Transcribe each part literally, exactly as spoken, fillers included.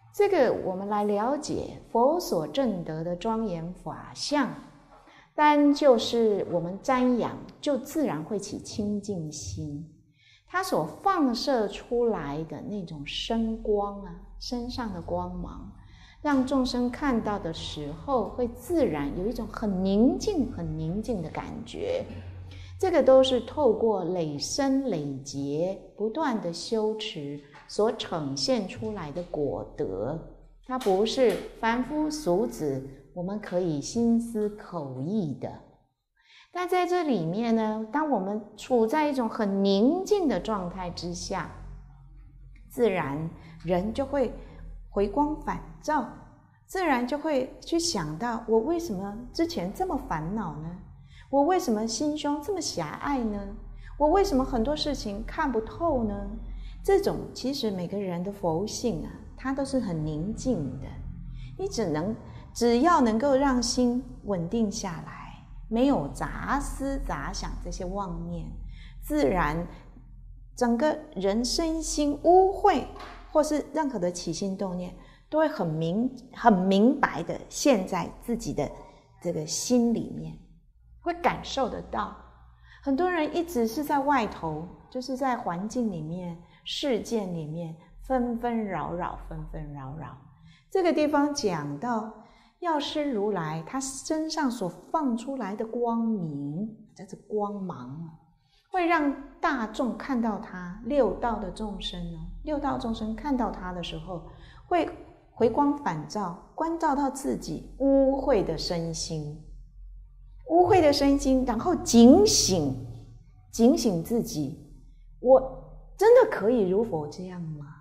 这个我们来了解佛所证得的庄严法相，单就是我们瞻仰，就自然会起清净心。它所放射出来的那种身光啊，身上的光芒，让众生看到的时候，会自然有一种很宁静、很宁静的感觉。这个都是透过累生累劫不断的修持所呈现出来的果德，它不是凡夫俗子我们可以心思口意的。但在这里面呢，当我们处在一种很宁静的状态之下，自然人就会回光返照，自然就会去想到，我为什么之前这么烦恼呢？我为什么心胸这么狭隘呢？我为什么很多事情看不透呢？这种其实每个人的佛性啊，它都是很宁静的。你只能只要能够让心稳定下来，没有杂思杂想这些妄念，自然整个人身心污秽或是任何的起心动念，都会很明很明白的现在自己的这个心里面，会感受得到。很多人一直是在外头，就是在环境里面、事件里面纷纷扰扰纷纷扰扰。这个地方讲到药师如来他身上所放出来的光明，这是光芒，会让大众看到他，六道的众生呢，六道众生看到他的时候，会回光返照，关照到自己污秽的身心，污秽的身心，然后警醒，警醒自己，我真的可以如佛这样吗？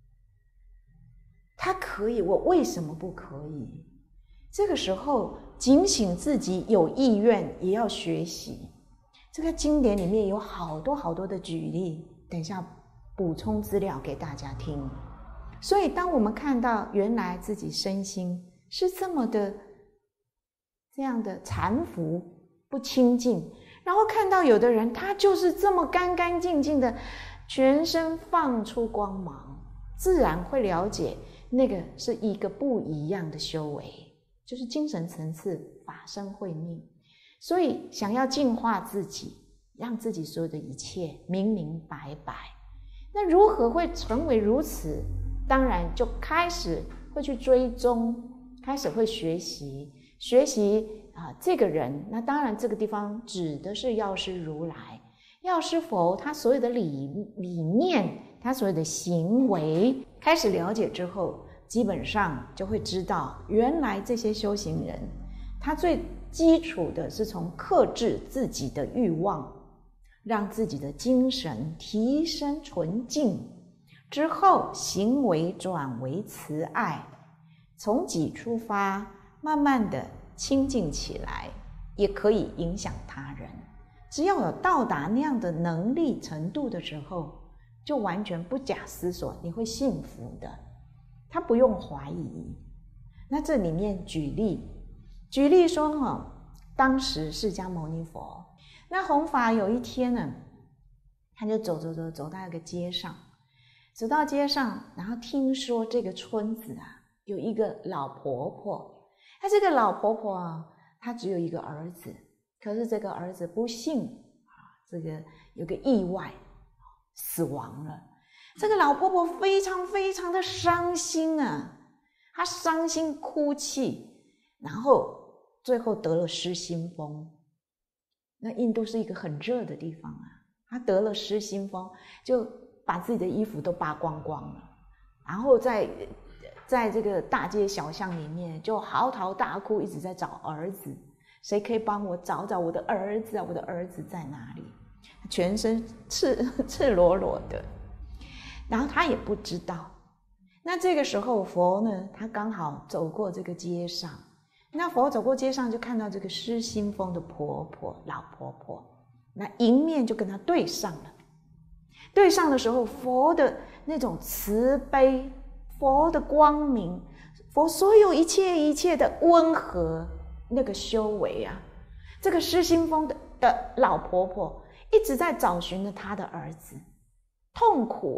他可以，我为什么不可以？这个时候警醒自己，有意愿也要学习。这个经典里面有好多好多的举例，等一下补充资料给大家听。所以当我们看到原来自己身心是这么的这样的残腐不清净，然后看到有的人他就是这么干干净净的全身放出光芒，自然会了解那个是一个不一样的修为，就是精神层次法身慧命。所以想要净化自己，让自己所有的一切明明白白，那如何会成为如此？当然就开始会去追踪，开始会学习学习啊，这个人，那当然这个地方指的是药师如来，药师佛他所有的理理念，他所有的行为，开始了解之后，基本上就会知道，原来这些修行人，他最基础的是从克制自己的欲望，让自己的精神提升纯净之后，行为转为慈爱，从己出发，慢慢的清净起来，也可以影响他人。只要有到达那样的能力程度的时候，就完全不假思索，你会幸福的，他不用怀疑。那这里面举例举例说哈，当时释迦牟尼佛那弘法有一天呢，他就走走走走到一个街上，走到街上，然后听说这个村子啊有一个老婆婆，她这个老婆婆啊，她只有一个儿子，可是这个儿子不幸啊，这个有个意外死亡了。这个老婆婆非常非常的伤心啊，她伤心哭泣，然后最后得了失心疯。那印度是一个很热的地方啊，她得了失心疯，就把自己的衣服都扒光光了，然后在在这个大街小巷里面就嚎啕大哭，一直在找儿子，谁可以帮我找找我的儿子啊？我的儿子在哪里？全身赤赤裸裸的，然后他也不知道。那这个时候佛呢，他刚好走过这个街上，那佛走过街上就看到这个失心疯的婆婆老婆婆，那迎面就跟他对上了。对上的时候，佛的那种慈悲，佛的光明，佛所有一切一切的温和那个修为啊，这个失心疯的的老婆婆一直在找寻着她的儿子，痛苦啊，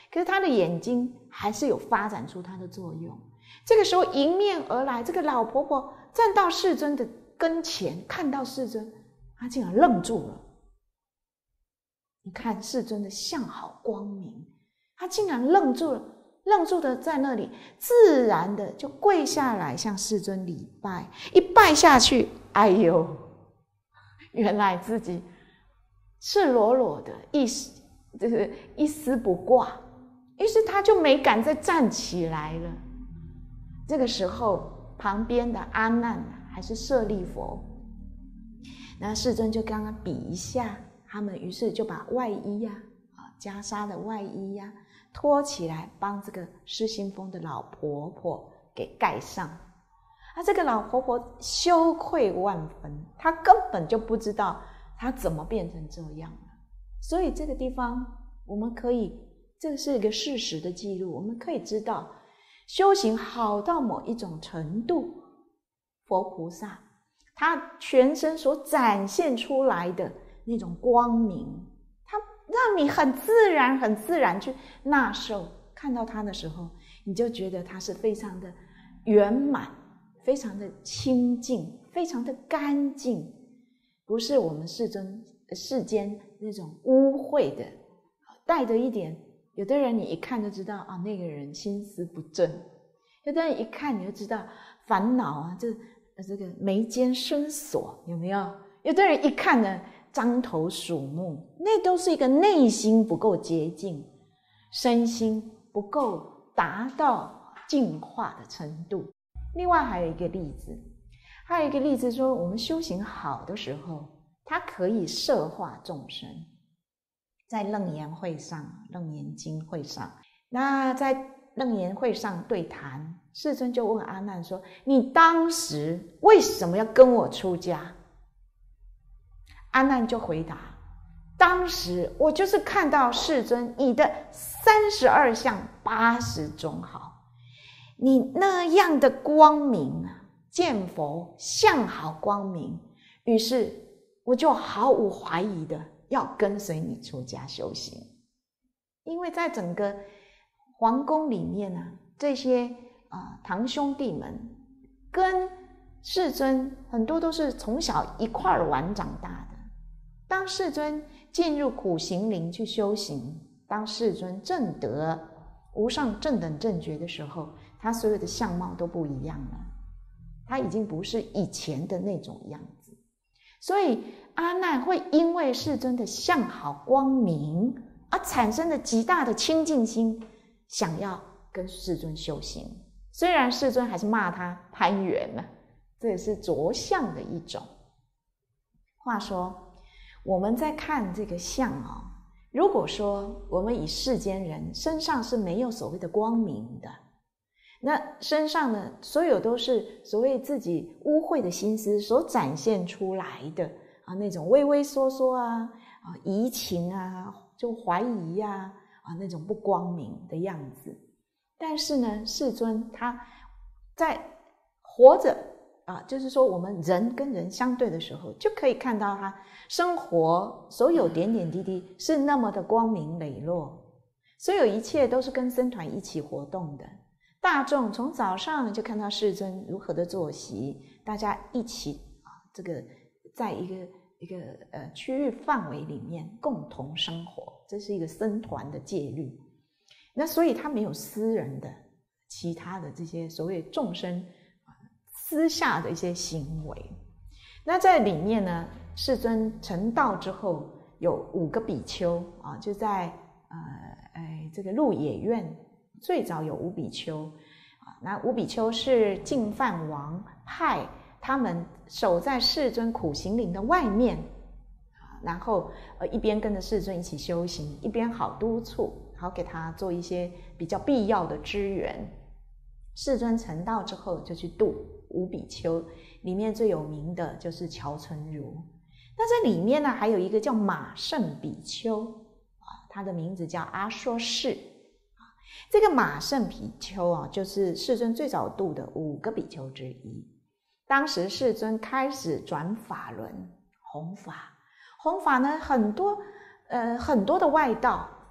可是他的眼睛还是有发展出它的作用。这个时候迎面而来，这个老婆婆站到世尊的跟前，看到世尊，她竟然愣住了。你看世尊的相好光明，她竟然愣住了，愣住的在那里，自然的就跪下来向世尊礼拜。一拜下去，哎呦，原来自己赤裸裸的，一丝就是一丝不挂，于是他就没敢再站起来了。这个时候，旁边的阿难还是舍利佛，那世尊就跟他比一下，他们于是就把外衣呀、啊，袈裟的外衣呀、啊，拖起来，帮这个失心疯的老婆婆给盖上。啊，这个老婆婆羞愧万分，她根本就不知道她怎么变成这样了。所以这个地方我们可以，这是一个事实的记录，我们可以知道，修行好到某一种程度，佛菩萨他全身所展现出来的那种光明，他让你很自然很自然去纳受，看到他的时候，你就觉得他是非常的圆满，非常的清净，非常的干净，不是我们世尊世间那种污秽的，带着一点，有的人你一看就知道啊，那个人心思不正，有的人一看你就知道烦恼啊，这这个眉间深锁，有没有？有的人一看呢，獐头鼠目，那都是一个内心不够洁净，身心不够达到净化的程度。另外还有一个例子，还有一个例子说，我们修行好的时候，它可以摄化众生。在楞严会上，楞严经会上，那在楞严会上对谈，世尊就问阿难说，你当时为什么要跟我出家？阿难就回答，当时我就是看到世尊你的三十二相八十种好，你那样的光明啊，见佛相好光明，于是我就毫无怀疑的要跟随你出家修行。因为在整个皇宫里面呢、啊，这些啊、呃、堂兄弟们跟世尊很多都是从小一块玩长大的。当世尊进入苦行林去修行，当世尊证得无上正等正觉的时候，他所有的相貌都不一样了，他已经不是以前的那种样子。所以阿难会因为世尊的相好光明而产生了极大的清净心，想要跟世尊修行。虽然世尊还是骂他攀缘了，这也是着相的一种。话说我们在看这个相啊、哦，如果说我们以世间人身上是没有所谓的光明的，那身上呢，所有都是所谓自己污秽的心思所展现出来的啊，那种畏畏缩缩啊，啊移情啊，就怀疑呀、啊，啊那种不光明的样子。但是呢，世尊他在活着啊，就是说我们人跟人相对的时候，就可以看到他生活所有点点滴滴是那么的光明磊落，所有一切都是跟僧团一起活动的。大众从早上就看到世尊如何的坐席，大家一起啊，这个在一个一个呃区域范围里面共同生活，这是一个僧团的戒律。那所以他没有私人的其他的这些所谓众生私下的一些行为。那在里面呢，世尊成道之后有五个比丘啊，就在呃哎这个鹿野苑最早有五比丘啊，那五比丘是净饭王派他们守在世尊苦行林的外面啊，然后呃一边跟着世尊一起修行，一边好督促，好给他做一些比较必要的支援。世尊成道之后就去度五比丘，里面最有名的就是乔存如。那在里面呢，还有一个叫马胜比丘啊，他的名字叫阿说示。这个马胜比丘啊，就是世尊最早度的五个比丘之一。当时世尊开始转法轮弘法，弘法呢很多呃很多的外道啊，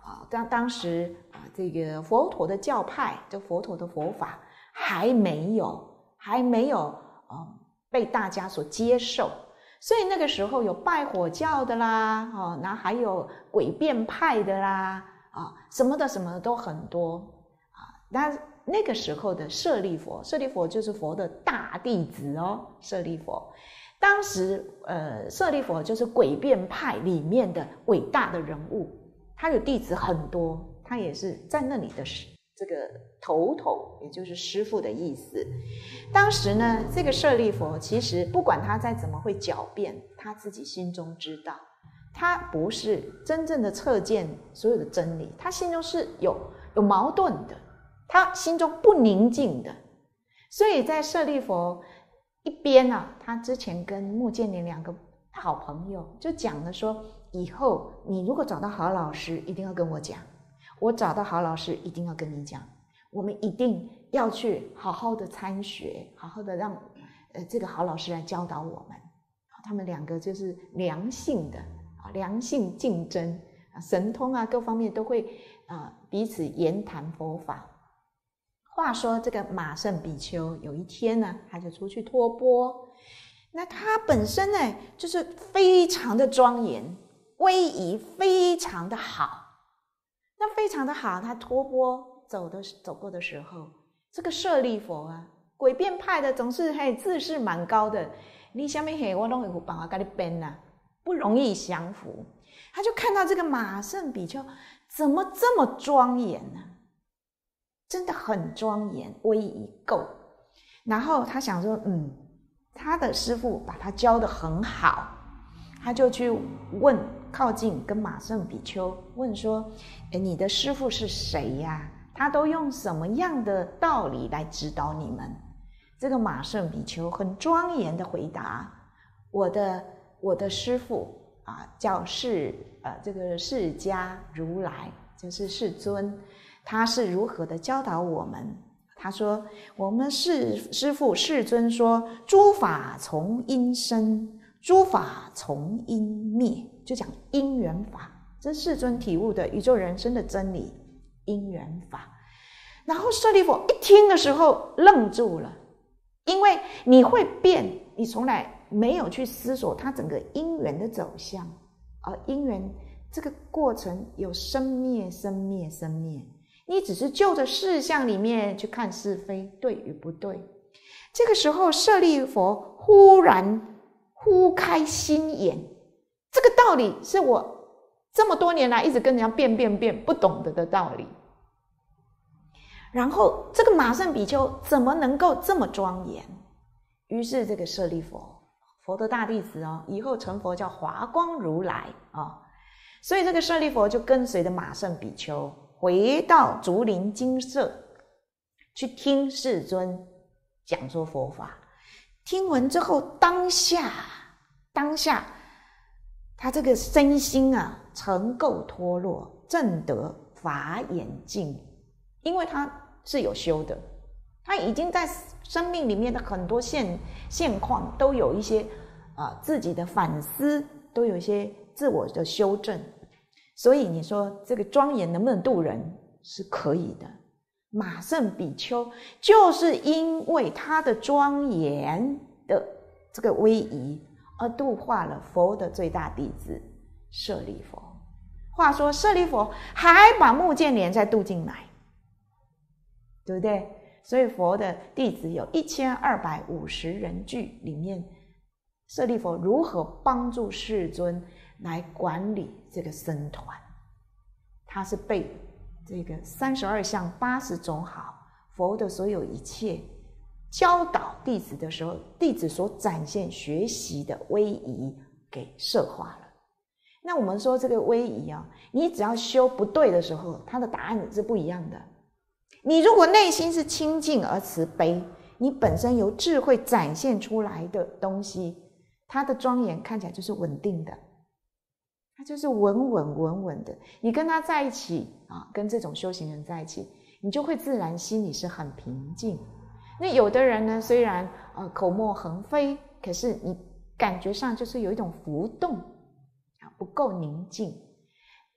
啊，当当时啊，这个佛陀的教派，这佛陀的佛法还没有还没有呃被大家所接受，所以那个时候有拜火教的啦，哦，那还有诡辩派的啦，啊，什么的什么的都很多啊。那那个时候的舍利佛，舍利佛就是佛的大弟子哦，舍利佛。当时呃，舍利佛就是诡辩派里面的伟大的人物，他有弟子很多，他也是在那里的这个头头，也就是师父的意思。当时呢，这个舍利佛其实不管他再怎么会狡辩，他自己心中知道，他不是真正的彻见所有的真理，他心中是有有矛盾的，他心中不宁静的。所以在舍利佛一边啊，他之前跟目犍连两个好朋友就讲了说，以后你如果找到好老师，一定要跟我讲，我找到好老师一定要跟你讲，我们一定要去好好的参学，好好的让呃这个好老师来教导我们。他们两个就是良性的啊，良性竞争啊，神通啊各方面都会啊彼此言谈佛法。话说这个马胜比丘有一天呢，他就出去托钵，那他本身呢就是非常的庄严威仪，非常的好。那非常的好，他托钵走的走过的时候，这个舍利佛啊，诡辩派的总是嘿自视蛮高的，你什么嘿我都会有办法跟你辩啊，不容易降服。他就看到这个马胜比丘怎么这么庄严呢、啊？真的很庄严，威仪够。然后他想说，嗯，他的师父把他教得很好，他就去问，靠近跟马胜比丘问说，诶，你的师父是谁呀？他都用什么样的道理来指导你们？这个马胜比丘很庄严的回答，我的我的师父啊，叫释呃这个释迦如来，就是世尊，他是如何的教导我们？他说，我们是师父世尊说，诸法从因生，诸法从因灭，就讲因缘法，这世尊体悟的宇宙人生的真理，因缘法。然后舍利弗一听的时候愣住了，因为你会变，你从来没有去思索它整个因缘的走向，而因缘这个过程有生灭生灭生灭，你只是就着事项里面去看是非对与不对。这个时候舍利弗忽然忽开心眼，这个道理是我这么多年来一直跟人家辩辩辩不懂得的道理。然后这个马胜比丘怎么能够这么庄严？于是这个舍利弗，佛的大弟子哦，以后成佛叫华光如来啊、哦。所以这个舍利弗就跟随着马胜比丘回到竹林精舍，去听世尊讲说佛法。听闻之后，当下当下他这个身心啊成垢脱落，证得法眼净，因为他是有修的，他已经在生命里面的很多现现况都有一些啊、呃、自己的反思，都有一些自我的修正，所以你说这个庄严能不能度人？是可以的。马胜比丘就是因为他的庄严的这个威仪而度化了佛的最大弟子舍利弗。话说舍利弗还把目犍连再度进来，对不对？所以佛的弟子有一千二百五十人聚，里面舍利弗如何帮助世尊来管理这个僧团，他是被这个三十二相八十种好佛的所有一切教导弟子的时候，弟子所展现学习的威仪给摄化了。那我们说这个威仪啊，你只要修不对的时候，它的答案是不一样的。你如果内心是清净而慈悲，你本身由智慧展现出来的东西，它的庄严看起来就是稳定的，它就是稳稳稳稳的。你跟他在一起啊，跟这种修行人在一起，你就会自然心里是很平静。那有的人呢，虽然呃口沫横飞，可是你感觉上就是有一种浮动啊，不够宁静。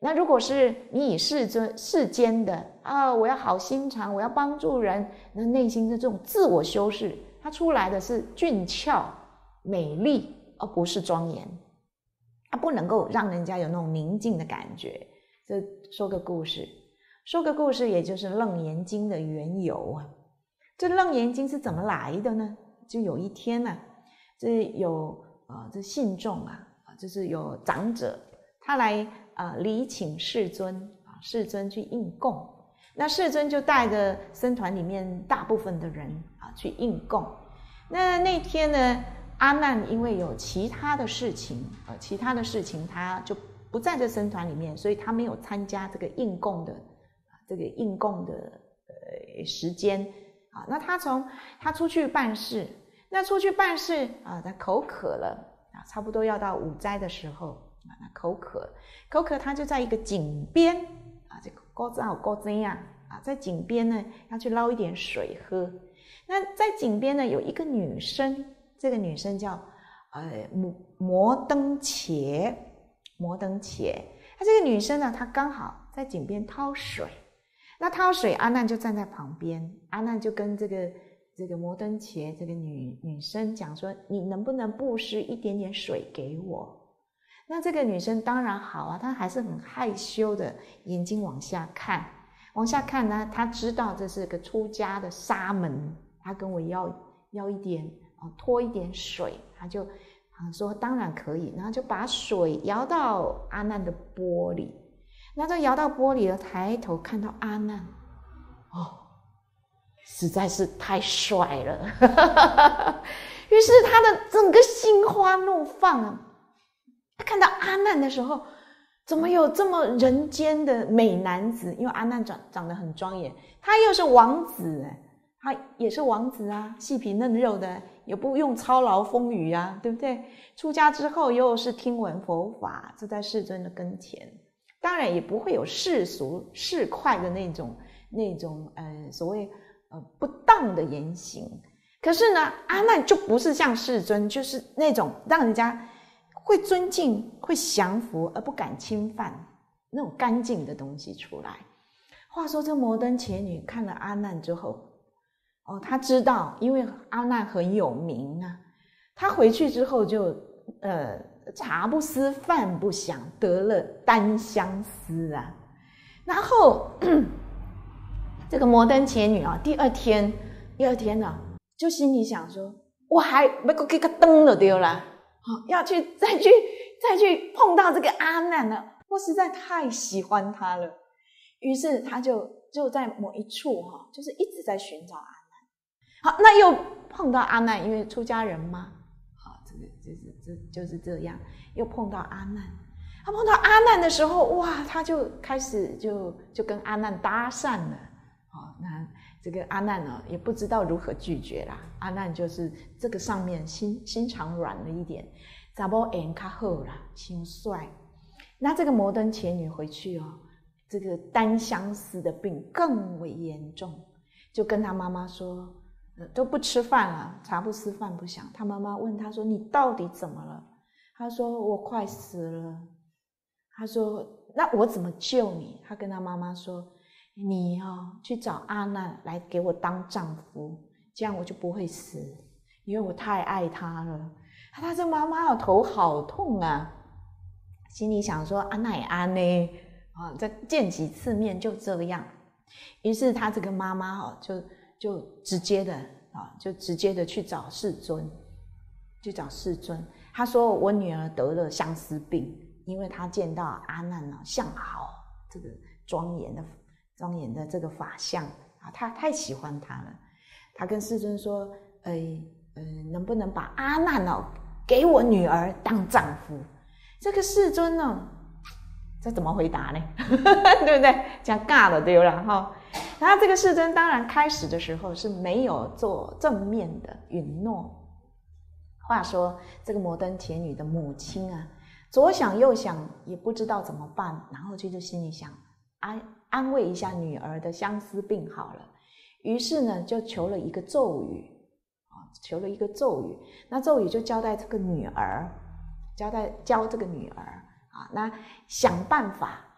那如果是你以世尊世间的啊，我要好心肠，我要帮助人，那内心的这种自我修饰，它出来的是俊俏美丽，而不是庄严，它不能够让人家有那种宁静的感觉。这说个故事，说个故事，也就是《楞严经》的缘由啊。这《楞严经》是怎么来的呢？就有一天呢、啊，这有呃这信众啊，就是有长者，他来呃礼请世尊啊，世尊去应供。那世尊就带着僧团里面大部分的人啊去应供。那那天呢，阿难因为有其他的事情，呃，其他的事情他就不在这僧团里面，所以他没有参加这个应供的这个应供的呃时间啊。那他从他出去办事，那出去办事啊，他口渴了啊，差不多要到午斋的时候啊，那口渴，口渴他就在一个井边啊，这个高灶高这样啊，在井边呢要去捞一点水喝。那在井边呢有一个女生，这个女生叫呃摩登伽，摩登伽。那这个女生呢，她刚好在井边掏水。那掏水，阿难就站在旁边，阿难就跟这个这个摩登伽这个女女生讲说：“你能不能布施一点点水给我？”那这个女生当然好啊，她还是很害羞的，眼睛往下看，往下看呢，她知道这是个出家的沙门，她跟我要要一点啊，拖一点水，她就啊说当然可以，然后就把水摇到阿难的钵里。那这摇到钵里了，抬头看到阿难，哦，实在是太帅了，于是他的整个心花怒放啊！他看到阿难的时候，怎么有这么人间的美男子？因为阿难长长得很庄严，他又是王子，他也是王子啊，细皮嫩肉的，也不用操劳风雨啊，对不对？出家之后又是听闻佛法，就在世尊的跟前。当然也不会有世俗世侩的那种那种呃所谓呃不当的言行。可是呢，阿难就不是像世尊，就是那种让人家会尊敬、会降服而不敢侵犯那种干净的东西出来。话说这摩登伽女看了阿难之后，哦，她知道，因为阿难很有名啊，她回去之后就呃。茶不思饭不想，得了单相思啊。然后这个摩登伽女啊，第二天第二天啊，就心里想说，我还要给个灯了丢啦，好要去再去再去碰到这个阿难了，我实在太喜欢他了。于是他就就在某一处哈，就是一直在寻找阿难。好，那又碰到阿难，因为出家人嘛。就是这就是这样，又碰到阿难。他碰到阿难的时候，哇，他就开始就就跟阿难搭讪了。哦，那这个阿难呢，也不知道如何拒绝啦。阿难就是这个上面心心肠软了一点，查某缘较好啦，心帅。那这个摩登伽女回去哦，这个单相思的病更为严重，就跟他妈妈说。都不吃饭了，茶不思饭不想。他妈妈问他说：“你到底怎么了？”他说：“我快死了。”他说：“那我怎么救你？”他跟他妈妈说：“你哦，去找阿难来给我当丈夫，这样我就不会死，因为我太爱他了。”他这妈妈头好痛啊，心里想说：“阿难也安呢啊，再见几次面就这样。”于是他这个妈妈哦，就。就直接的啊，就直接的去找世尊，去找世尊。他说：“我女儿得了相思病，因为她见到阿难呢，相好这个庄严的庄严的这个法相啊，她太喜欢他了。他跟世尊说：‘呃呃，能不能把阿难哦给我女儿当丈夫？’这个世尊呢，这怎么回答呢？对不对？讲尬了对了哈。然后这个世尊当然开始的时候是没有做正面的允诺。话说这个摩登伽女的母亲啊，左想右想也不知道怎么办，然后就心里想安安慰一下女儿的相思病好了。于是呢，就求了一个咒语啊，求了一个咒语。那咒语就交代这个女儿，交代教这个女儿啊，那想办法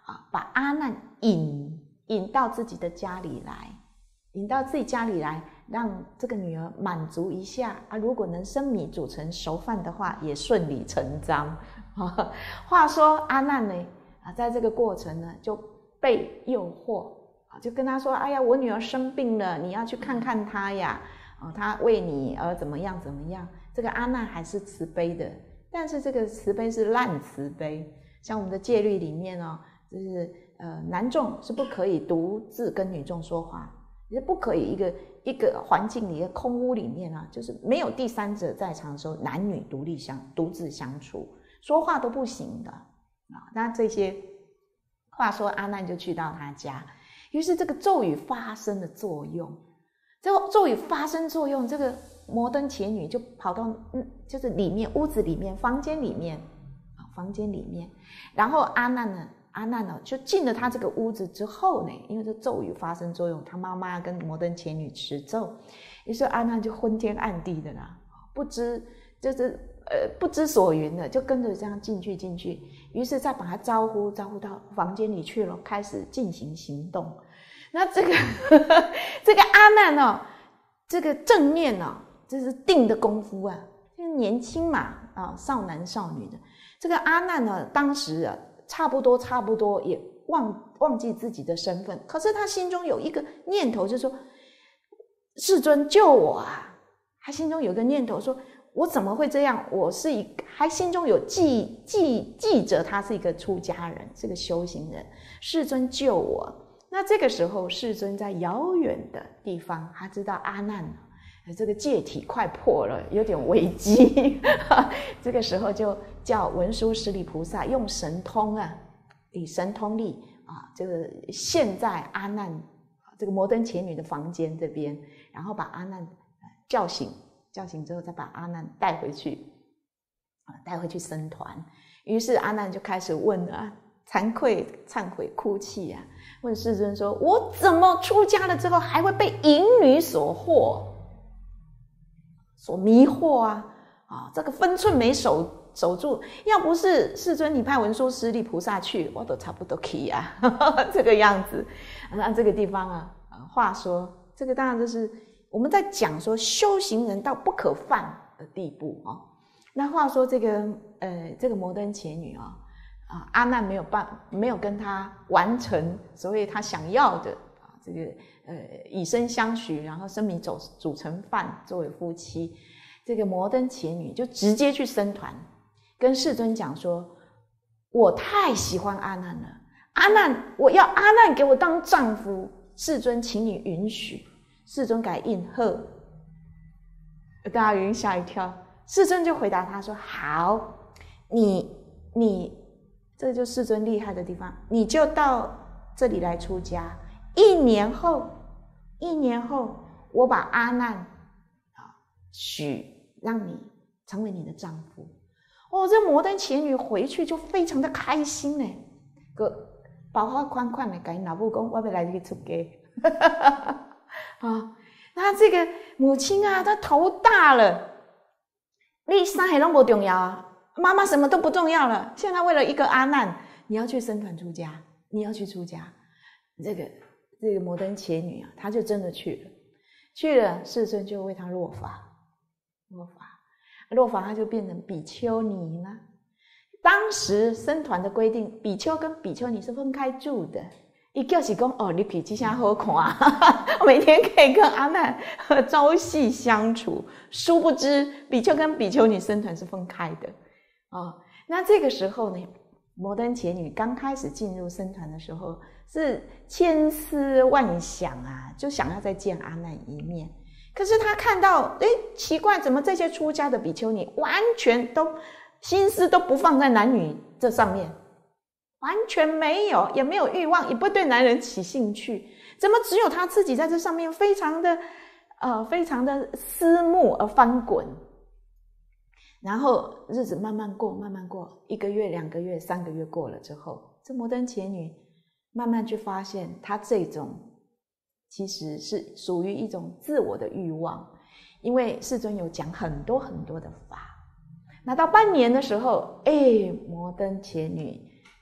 啊，把阿难引引到自己的家里来，引到自己家里来，让这个女儿满足一下啊。如果能生米煮成熟饭的话，也顺理成章。啊、话说阿难呢，啊，在这个过程呢，就被诱惑啊，就跟他说：“哎呀，我女儿生病了，你要去看看她呀。啊，她为你而怎么样怎么样。”这个阿难还是慈悲的，但是这个慈悲是烂慈悲。像我们的戒律里面哦，就是呃，男众是不可以独自跟女众说话，也不可以一个一个环境里的空屋里面啊，就是没有第三者在场的时候，男女独立相独自相处，说话都不行的啊。那这些话说，阿难就去到他家，于是这个咒语发生了作用。这个咒语发生作用，这个摩登伽女就跑到嗯，就是里面屋子里面房间里面啊，房间里面，然后阿难呢，阿难呢就进了他这个屋子之后呢，因为这咒语发生作用，他妈妈跟摩登伽女持咒，于是阿难就昏天暗地的啦，不知就是呃不知所云的，就跟着这样进去进去，于是再把他招呼招呼到房间里去了，开始进行行动。那这个这个阿难哦，这个正念哦，这是定的功夫啊，因为年轻嘛啊，少男少女的这个阿难呢，当时啊差不多差不多也忘忘记自己的身份，可是他心中有一个念头，就是说世尊救我啊！他心中有个念头说，我怎么会这样？我是一还心中有记记记着他是一个出家人，是个修行人，世尊救我。那这个时候，世尊在遥远的地方，他知道阿难这个戒体快破了，有点危机。这个时候就叫文殊师利菩萨用神通啊，以神通力啊，这个现在阿难这个摩登伽女的房间这边，然后把阿难叫醒，叫醒之后再把阿难带回去，带回去僧团。于是阿难就开始问啊，惭愧、忏悔、哭泣啊，问世尊说：“我怎么出家了之后还会被淫女所惑、所迷惑啊？啊，这个分寸没守守住，要不是世尊你派文殊师利菩萨去，我都差不多去啊。”这个样子，那这个地方啊，话说这个当然就是我们在讲说修行人到不可犯的地步啊。那话说这个呃，这个摩登伽女啊。啊，阿难没有办，没有跟他完成所谓他想要的啊，这个呃以身相许，然后生米煮煮成饭作为夫妻。这个摩登伽女就直接去僧团，跟世尊讲说：“我太喜欢阿难了，阿难，我要阿难给我当丈夫，世尊，请你允许。”世尊改应和，大家有点吓一跳。世尊就回答他说：“好，你你。”这就是世尊厉害的地方，你就到这里来出家。一年后，一年后，我把阿难啊许让你成为你的丈夫。哦，这摩登伽女回去就非常的开心呢，个包花款款的跟老母讲，我要来去出家。啊，那这个母亲啊，她头大了，你啥也都不重要啊。妈妈什么都不重要了，现在为了一个阿难，你要去僧团出家，你要去出家。这个这个摩登伽女啊，她就真的去了，去了，世尊就为她落法，落法，落法，她就变成比丘尼了。当时僧团的规定，比丘跟比丘尼是分开住的。一就是说，哦，你脾气真好看啊，每天可以跟阿难朝夕相处。殊不知，比丘跟比丘尼僧团是分开的。哦，那这个时候呢，摩登伽女刚开始进入僧团的时候，是千思万想啊，就想要再见阿难一面。可是她看到，诶，奇怪，怎么这些出家的比丘尼完全都心思都不放在男女这上面，完全没有，也没有欲望，也不会对男人起兴趣，怎么只有她自己在这上面非常的呃，非常的思慕而翻滚。然后日子慢慢过，慢慢过，一个月、两个月、三个月过了之后，这摩登伽女慢慢去发现，她这种其实是属于一种自我的欲望，因为世尊有讲很多很多的法。那到半年的时候，哎，摩登伽女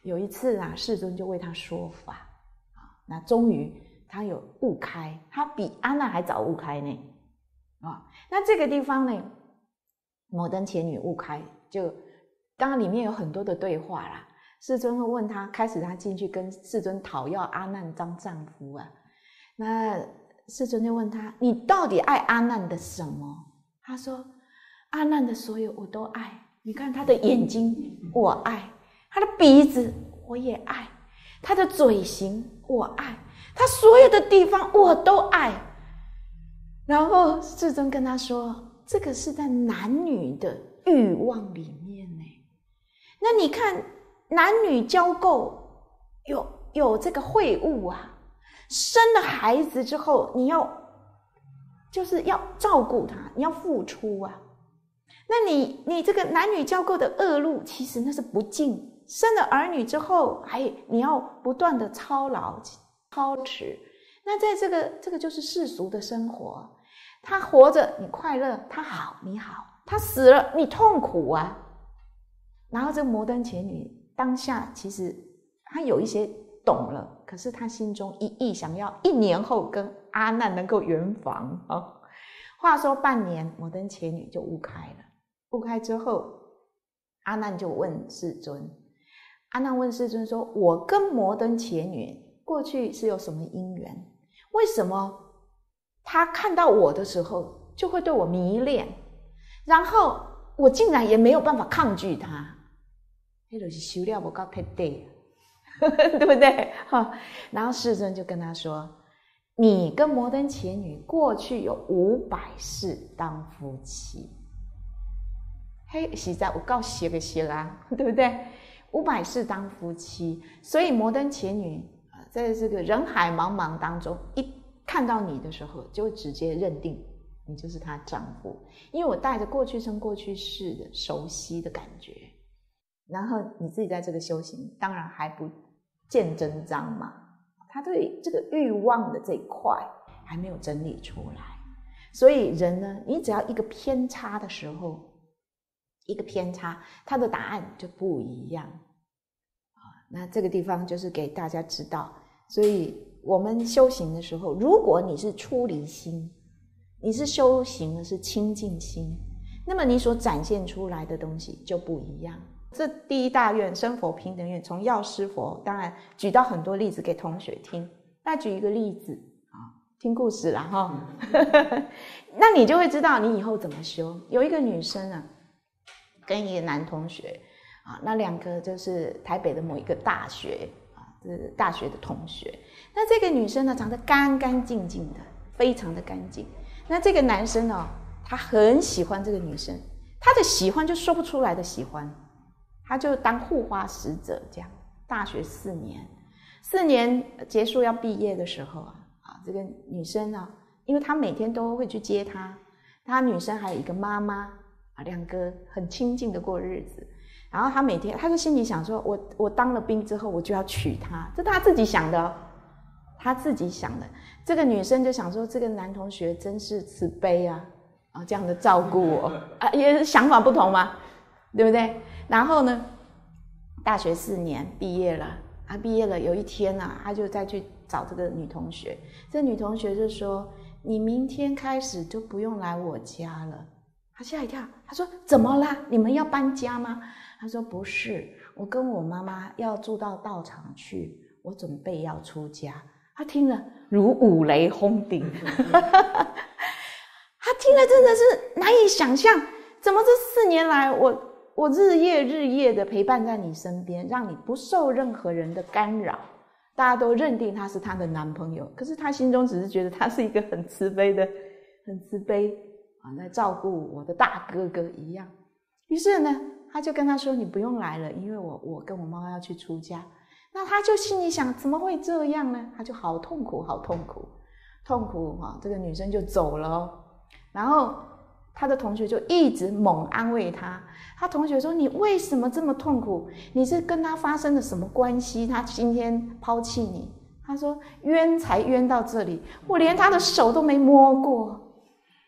有一次啊，世尊就为他说法啊，那终于他有悟开，他比阿难还早悟开呢啊。那这个地方呢，摩登伽女悟开，就当然里面有很多的对话啦。世尊会问他，开始他进去跟世尊讨要阿难当丈夫啊。那世尊就问他：“你到底爱阿难的什么？”他说：“阿难的所有我都爱。你看他的眼睛，我爱；他的鼻子，我也爱；他的嘴型，我爱；他所有的地方，我都爱。”然后世尊跟他说：“这个是在男女的欲望里面呢。那你看。”男女交媾有有这个会晤啊，生了孩子之后，你要就是要照顾他，你要付出啊。那你你这个男女交媾的恶路，其实那是不敬。生了儿女之后，还你要不断的操劳操持。那在这个这个就是世俗的生活，他活着你快乐，他好你好，他死了你痛苦啊。然后这个摩登伽女。当下其实他有一些懂了，可是他心中一意想要一年后跟阿难能够圆房啊。话说半年，摩登伽女就悟开了。悟开之后，阿难就问世尊，阿难问世尊说：“我跟摩登伽女过去是有什么因缘？为什么他看到我的时候就会对我迷恋，然后我竟然也没有办法抗拒他？”那就是修了不够彻底，对不对？然后世尊就跟他说：“你跟摩登伽女过去有五百世当夫妻，嘿，实在有够邪个邪啦，对不对？五百世当夫妻，所以摩登伽女在这个人海茫茫当中，一看到你的时候，就会直接认定你就是她丈夫，因为我带着过去生过去世的熟悉的感觉。”然后你自己在这个修行，当然还不见真章嘛。他对这个欲望的这一块还没有整理出来，所以人呢，你只要一个偏差的时候，一个偏差，他的答案就不一样啊。那这个地方就是给大家知道，所以我们修行的时候，如果你是出离心，你是修行的是清净心，那么你所展现出来的东西就不一样。这第一大愿生佛平等愿，从药师佛当然举到很多例子给同学听。那举一个例子啊，听故事啦哈。那你就会知道你以后怎么修。有一个女生啊，跟一个男同学啊，那两个就是台北的某一个大学啊，这是大学的同学。那这个女生呢，长得干干净净的，非常的干净。那这个男生哦，他很喜欢这个女生，他的喜欢就说不出来的喜欢。他就当护花使者这样，大学四年，四年结束要毕业的时候啊，啊，这个女生啊，因为他每天都会去接他，他女生还有一个妈妈啊，两个很亲近的过日子。然后他每天，他就心里想说，我我当了兵之后，我就要娶她，这是他自己想的哦，他自己想的。这个女生就想说，这个男同学真是慈悲啊，啊，这样的照顾我啊，也是想法不同嘛，对不对？然后呢，大学四年毕业了，他毕业了，有一天啊，他就再去找这个女同学。这女同学就说：“你明天开始就不用来我家了。”他吓一跳，他说：“怎么啦？你们要搬家吗？”他说：“不是，我跟我妈妈要住到道场去，我准备要出家。”他听了如五雷轰顶，他听了真的是难以想象，怎么这四年来我。我日夜日夜的陪伴在你身边，让你不受任何人的干扰，大家都认定他是他的男朋友，可是他心中只是觉得他是一个很慈悲的很慈悲啊，在照顾我的大哥哥一样。于是呢，他就跟他说：“你不用来了，因为我我跟我妈妈要去出家。”那他就心里想：怎么会这样呢？他就好痛苦好痛苦痛苦啊！这个女生就走了哦，然后他的同学就一直猛安慰他。他同学说：“你为什么这么痛苦？你是跟他发生了什么关系？他今天抛弃你？”他说：“冤才冤到这里，我连他的手都没摸过。”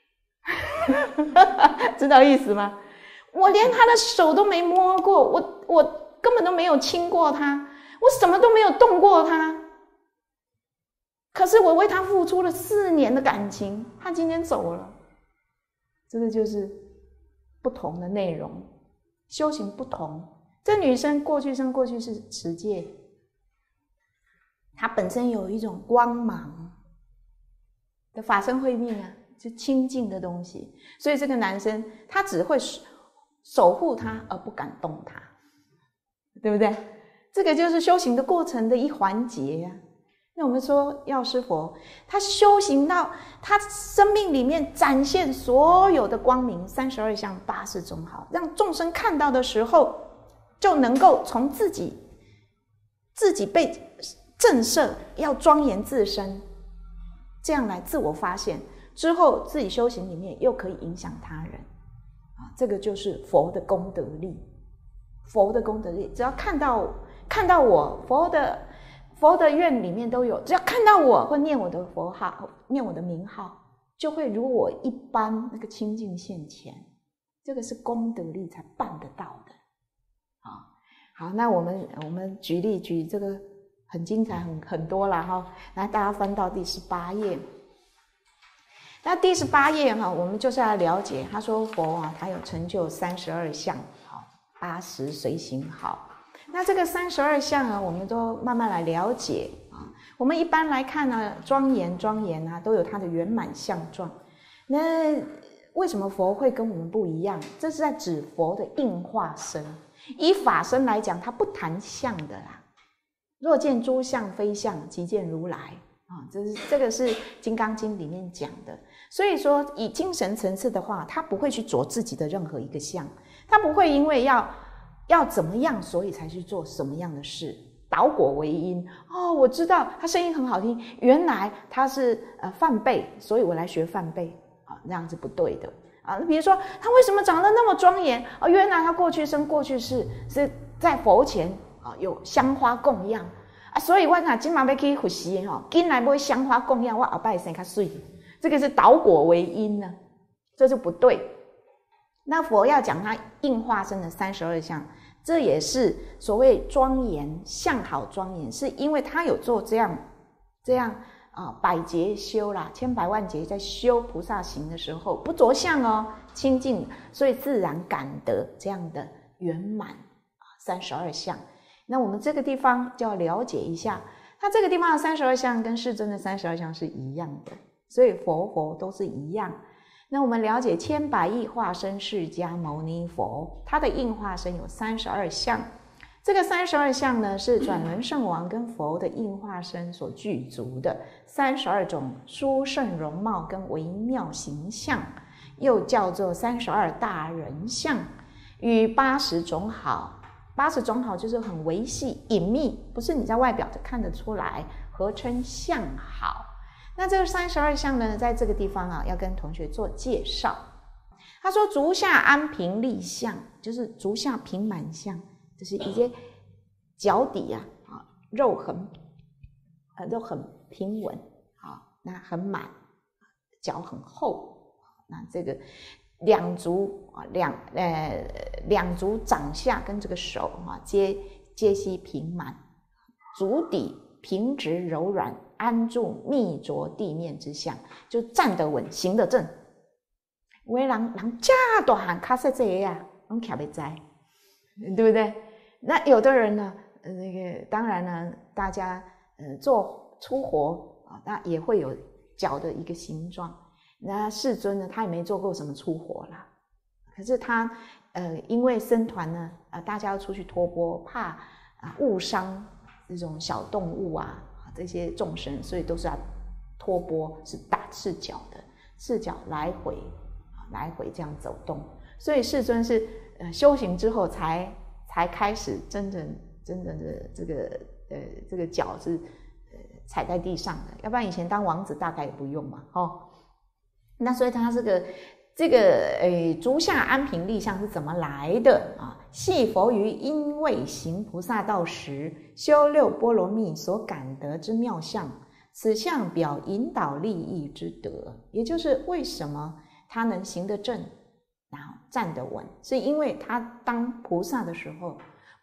知道意思吗？我连他的手都没摸过，我我根本都没有亲过他，我什么都没有动过他，可是我为他付出了四年的感情，他今天走了。这个就是不同的内容，修行不同。这女生过去生过去是持戒，她本身有一种光芒的法身慧命啊，就清净的东西，所以这个男生他只会守护她而不敢动她，对不对？这个就是修行的过程的一环节啊。那我们说药师佛他修行到他生命里面展现所有的光明，三十二相八十种好，让众生看到的时候就能够从自己自己被震慑，要庄严自身，这样来自我发现之后，自己修行里面又可以影响他人啊，这个就是佛的功德力。佛的功德力，只要看到看到我，佛的佛的愿里面都有，只要看到我或念我的佛号，念我的名号，就会如我一般那个清净现前。这个是功德力才办得到的啊。好，那我们我们举例举这个很精彩很很多了哈。来，大家翻到第十八页。那第十八页哈，我们就是要了解，他说佛啊，他有成就三十二相，好，八十随行好。那这个三十二相啊，我们都慢慢来了解啊。我们一般来看呢，庄严庄严啊，都有它的圆满相状。那为什么佛会跟我们不一样？这是在指佛的应化身。以法身来讲，它不谈相的啦。若见诸相非相，即见如来啊。这是这个是《金刚经》里面讲的。所以说，以精神层次的话，他不会去着自己的任何一个相，他不会因为要。要怎么样，所以才去做什么样的事，导果为因。哦，我知道他声音很好听，原来他是呃梵呗，所以我来学梵呗啊，那样是不对的啊。比如说他为什么长得那么庄严？哦，原来他过去生过去世是在佛前啊有香花供养啊，所以我若今晚要去佛寺哈，进来买香花供养，我后摆生较水。这个是导果为因呢，这就不对。那佛要讲他应化身的三十二相，这也是所谓庄严相好庄严，是因为他有做这样这样啊百劫修啦，千百万劫在修菩萨行的时候，不着相哦，清净，所以自然感得这样的圆满啊三十二相。那我们这个地方就要了解一下，他这个地方的三十二相跟世尊的三十二相是一样的，所以佛佛都是一样。那我们了解千百亿化身释迦牟尼佛，他的应化身有三十二相。这个三十二相呢，是转轮圣王跟佛的应化身所具足的三十二种殊胜容貌跟微妙形象，又叫做三十二大人相，与八十种好。八十种好就是很微细隐秘，不是你在外表就看得出来，合称相好。那这个三十二相呢，在这个地方啊，要跟同学做介绍。他说足下安平立相，就是足下平满相，就是一些脚底啊啊肉很呃肉很平稳啊，那很满，脚很厚，那这个两足啊两呃两足掌下跟这个手啊皆皆悉平满，足底平直柔软，安住密着地面之相，就站得稳，行得正。有的人人这大汉卡塞这个啊，拢徛不在，对不对？那有的人呢，呃、那个当然呢，大家呃做粗活啊，那也会有脚的一个形状。那世尊呢，他也没做过什么粗活啦，可是他呃因为僧团呢，呃大家要出去托钵，怕啊误伤这种小动物啊。这些众生，所以都是要托钵，是打赤脚的，赤脚来回来回这样走动。所以世尊是呃修行之后才才开始真正真正的这个呃这个脚是呃踩在地上的，要不然以前当王子大概也不用嘛，哦。那所以他这个这个诶足下安平立相是怎么来的啊？系佛于因位行菩萨道时，修六波罗蜜所感得之妙相，此相表引导利益之德。也就是为什么他能行得正，然后站得稳，是因为他当菩萨的时候，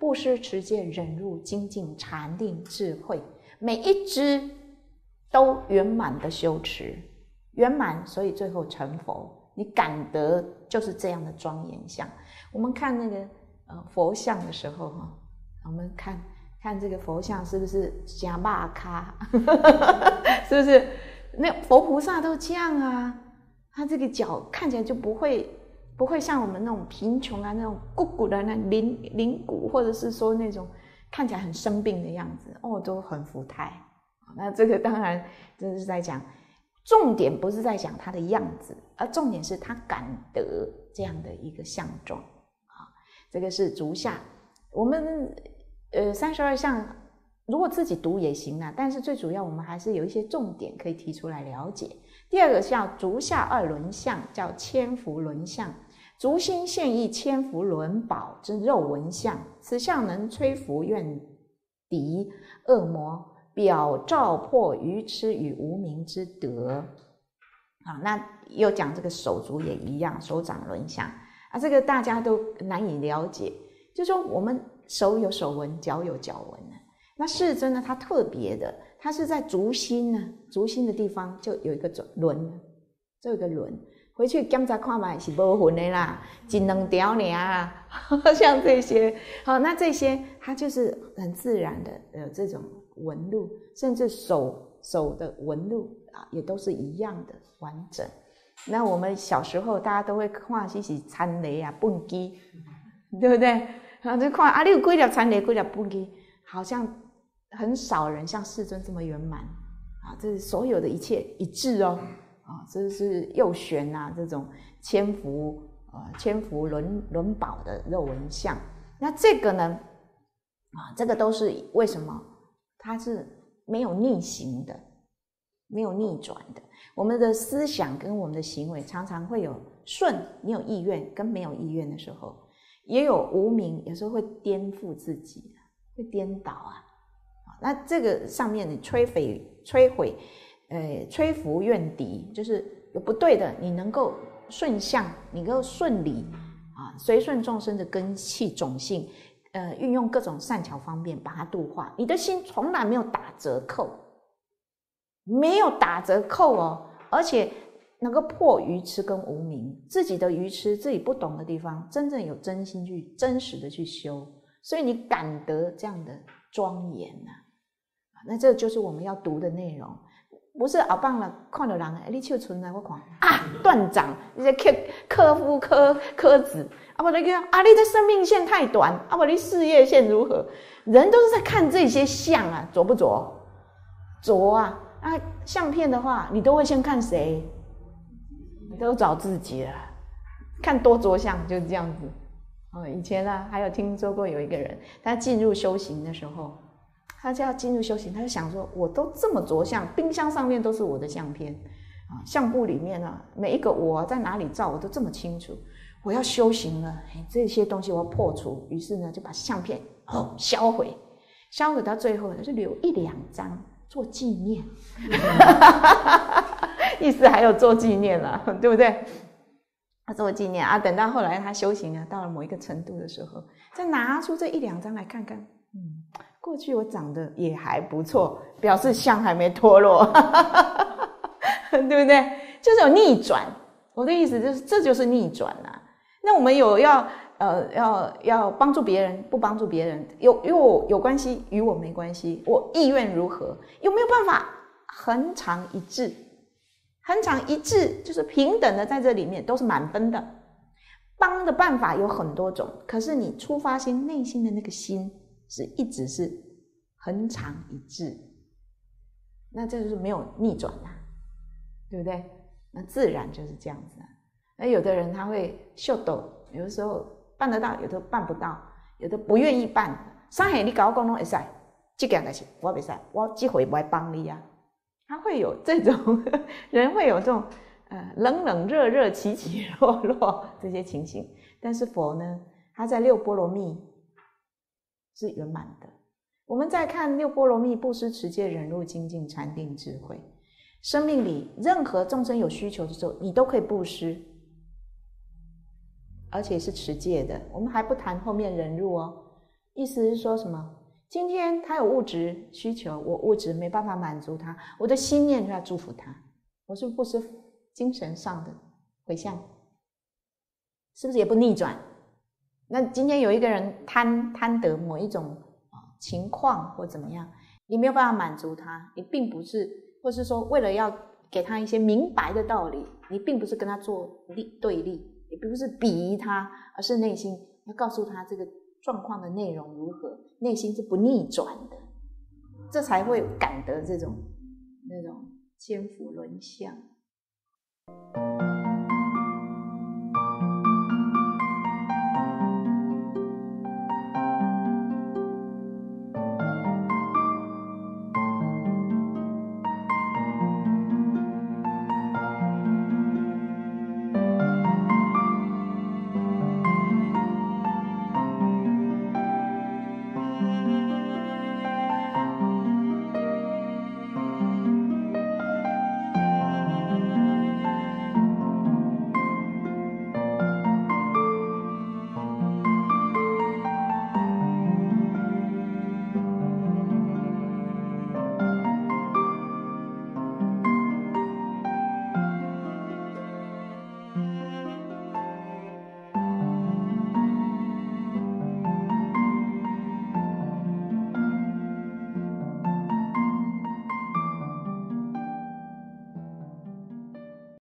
布施、持戒、忍辱、精进、禅定、智慧，每一支都圆满的修持，圆满，所以最后成佛。你感得就是这样的庄严相。我们看那个呃佛像的时候哈，我们看看这个佛像是不是假骂咖，是不是？那佛菩萨都这样啊，他这个脚看起来就不会不会像我们那种贫穷啊，那种骨骨的那灵灵骨，或者是说那种看起来很生病的样子哦，都很福态。那这个当然这是在讲。重点不是在讲他的样子，而重点是他感得这样的一个相状啊。这个是足下，我们呃三十二相，如果自己读也行啦，但是最主要我们还是有一些重点可以提出来了解。第二个叫足下二轮相，叫千福轮相，足心现意千福轮宝之肉纹相，此相能摧伏怨敌恶魔。表照破愚痴与无明之德啊，那又讲这个手足也一样，手掌轮相啊，这个大家都难以了解。就说我们手有手纹，脚有脚纹呢。那世尊呢，他特别的，他是在足心呢，足心的地方就有一个轮，这有一个轮。回去检查看嘛，是无痕的啦，一两条尔，像这些，好，那这些它就是很自然的呃这种纹路，甚至手手的纹路啊，也都是一样的完整。那我们小时候大家都会看是是田螺啊、粪箕，对不对？然后就看啊，你有几粒田螺，几粒粪箕，好像很少人像世尊这么圆满啊！这是所有的一切一致哦。啊，这是右旋啊，这种千福呃千福轮轮宝的肉纹相。那这个呢，啊，这个都是为什么？它是没有逆行的，没有逆转的。我们的思想跟我们的行为常常会有顺，你有意愿跟没有意愿的时候，也有无明，有时候会颠覆自己，会颠倒啊。那这个上面你摧毁摧毁。呃，摧伏怨敌，就是有不对的，你能够顺向，你能够顺理啊，随顺众生的根器种性，呃，运用各种善巧方便把它度化。你的心从来没有打折扣，没有打折扣哦，而且能够破愚痴跟无明，自己的愚痴，自己不懂的地方，真正有真心去真实的去修，所以你感得这样的庄严呐、啊，那这就是我们要读的内容。不是后棒了，看到人，哎，你手伸来，我看啊，断掌，你这克克夫科科子，啊不，你讲啊，你的生命线太短，啊不，你事业线如何？人都是在看这些相啊，着不着？着啊！啊，相片的话，你都会先看谁？你都找自己了，看多着相就这样子。哦，以前啊，还有听说过有一个人，他进入修行的时候。他就要进入修行，他就想说，我都这么着相，冰箱上面都是我的相片啊，相簿里面啊，每一个我在哪里照，我都这么清楚。我要修行了，这些东西我要破除，于是呢，就把相片哦销毁，销毁到最后呢，就留一两张做纪念，意思还有做纪念了，对不对？他做纪念啊，等到后来他修行啊，到了某一个程度的时候，再拿出这一两张来看看，嗯。过去我长得也还不错，表示相还没脱落，对不对？就是有逆转。我的意思就是，这就是逆转啊。那我们有要呃要要帮助别人，不帮助别人，有有有关系，与我没关系。我意愿如何？有没有办法恒常一致？恒常一致就是平等的，在这里面都是满分的。帮的办法有很多种，可是你出发心内心的那个心。是一直是恒常一致，那这就是没有逆转啦、啊，对不对？那自然就是这样子啊。那有的人他会秀抖，有的时候办得到，有的办不到，有的不愿意办。上海你跟我讲拢会使，这件代志我不使，我这回不会帮你啊。他会有这种人会有这种呃冷冷热热、起起落落这些情形，但是佛呢，他在六波罗蜜。是圆满的。我们再看六波罗蜜：布施、持戒、忍辱、精进、禅定、智慧。生命里任何众生有需求的时候，你都可以布施，而且是持戒的。我们还不谈后面忍辱哦， 意思是说什么？今天他有物质需求，我物质没办法满足他，我的心念就要祝福他，我是不是精神上的回向？是不是也不逆转？那今天有一个人贪贪得某一种情况或怎么样，你没有办法满足他，你并不是，或是说为了要给他一些明白的道理，你并不是跟他做立对立，也不是鄙夷他，而是内心要告诉他这个状况的内容如何，内心是不逆转的，这才会感得这种那种千福轮相。